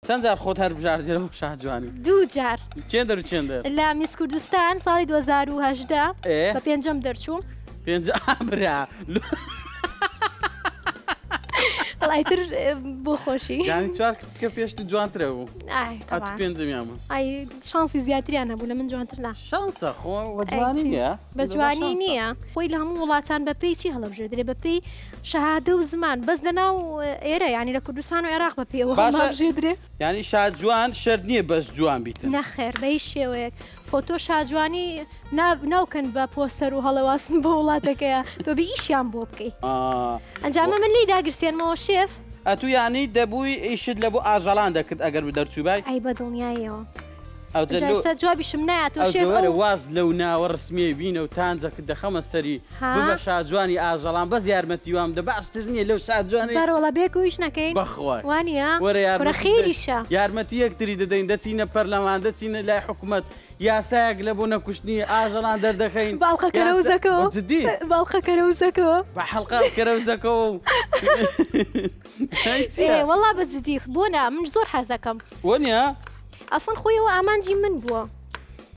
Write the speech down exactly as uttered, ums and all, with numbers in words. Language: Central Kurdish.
چەند جار خۆت هەر بژاردێرەوە شاه جوانی دوو جار چێن دەر و چێن دەر لە میس کوردستان ساڵی دوو هەزار و هەژدە بە پێنجەم دەرچووم پێنج برا ئایتر بۆ خۆشی یانی چوار کەس کە پێشتی جوانترە بوو ئەت پێنجەمیامە ئای شانسی زیاتریان هەبوو لە من جوانتر نا شانسە خۆ بە جوانی نییە بە جوانی نییە خۆی لە هەموو وڵاتان بە پێی چی هەڵەبژێدرێ بە پێی شەهادە و زمان بەس لەناو ئێرە ینی لە کوردستان و عێراق بە پێەوە هەڵەبژێدرێ ینی شاد جوان شەرت نییە بەس جوان بیتن نەخێر بە هیچ شێوەیەک خۆ تۆ شاجوانی ناوکەن بە پۆستەر و هەڵەواسن بە وڵاتەکەیە تۆ بە ئیشیان بۆ بکەیت ئەنجامە من لی داگرسێنمەوە شێف ئەتو یانی دەبووی ئیشت لە بۆ ئاژەڵان دەکرد ئەگەر دەرچووبای ئەی بە دڵنیایەوە ئەو جوابیشم نایە تۆ شێوەرە واز لەو ناوە ڕسمیە بینە و تانجەکە دەخەمە سەری ببە شاجوانی ئاژەڵان بەس یارمەتی وام دە باشتر نییە لەو شاجوانی بەرەوەڵە بێک و هیچ نەکەین بەخوای وانە وەرە وەرە خێریشە یارمەتی یەکتری دەدەین دەچینە پەرلەمان دەچینە لای حکوومەت یاسایەک لە بۆ نەکوشتنی ئاژەڵان دەردەخەین باڵقە کەرەوزەکەەوە جدی باڵقە کەرەوزەکەەوە بە حەڵقا کەرەوزەکەەوە وەڵا بە جدی بۆ نا من زۆر حەزەکەم وەنیە ئەسڵ خۆیەوە ئامانجی من بووە